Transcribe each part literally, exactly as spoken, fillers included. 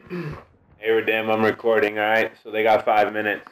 Hey, Redim, I'm recording, alright? So they got five minutes.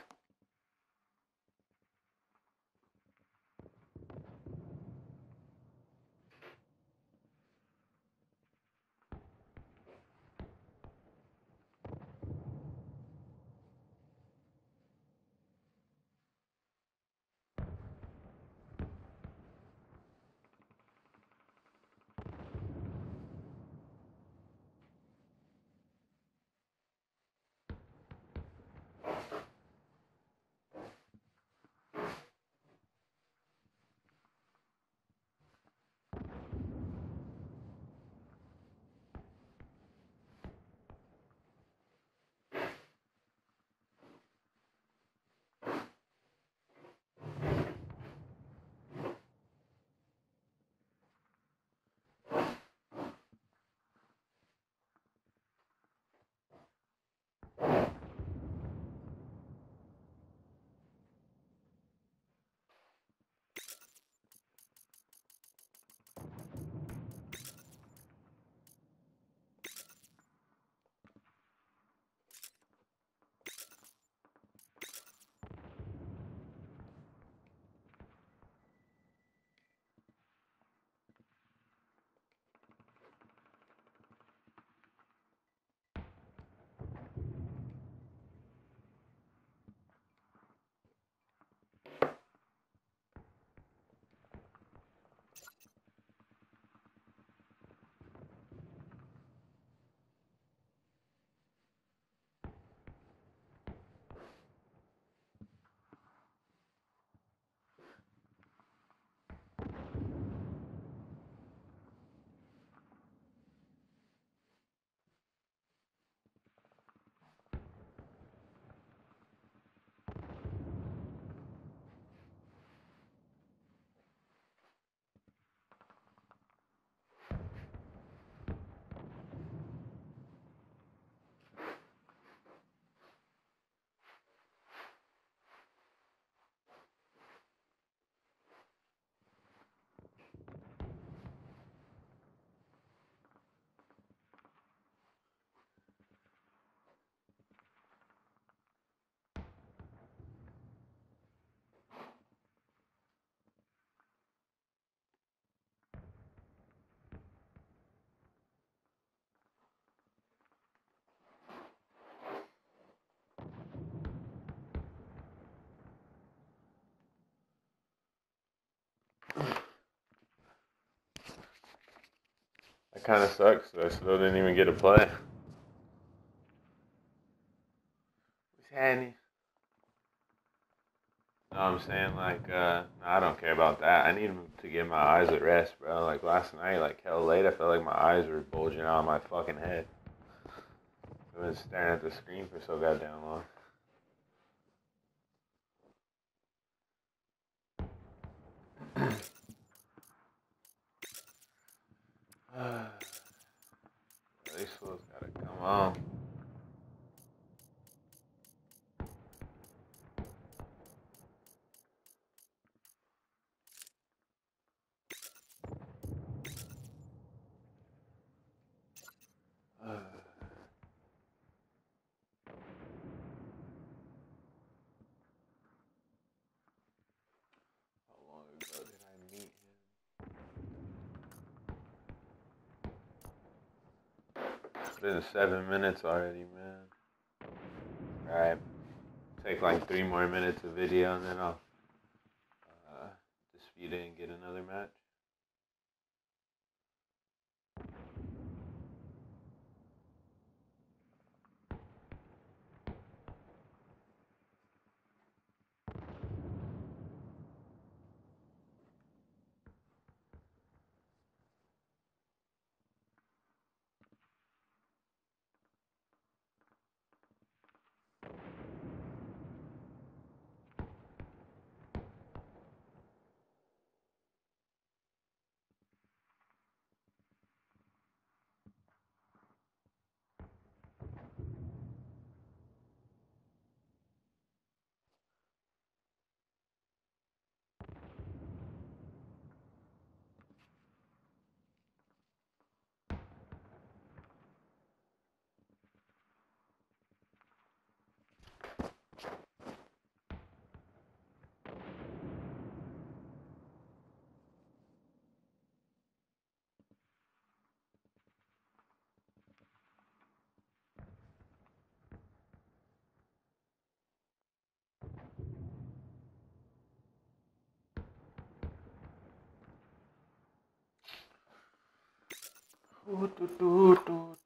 That kind of sucks. I still didn't even get to play. What's happening? No, I'm saying, like, uh, no, I don't care about that. I need to get my eyes at rest, bro. Like, last night, like, hell late, I felt like my eyes were bulging out of my fucking head. I've been staring at the screen for so goddamn long. These fools gotta come on. How long ago did I meet him? It's been seven minutes already, man. Alright. Take like three more minutes of video and then I'll uh, dispute it and get another match. Do, do, do, do,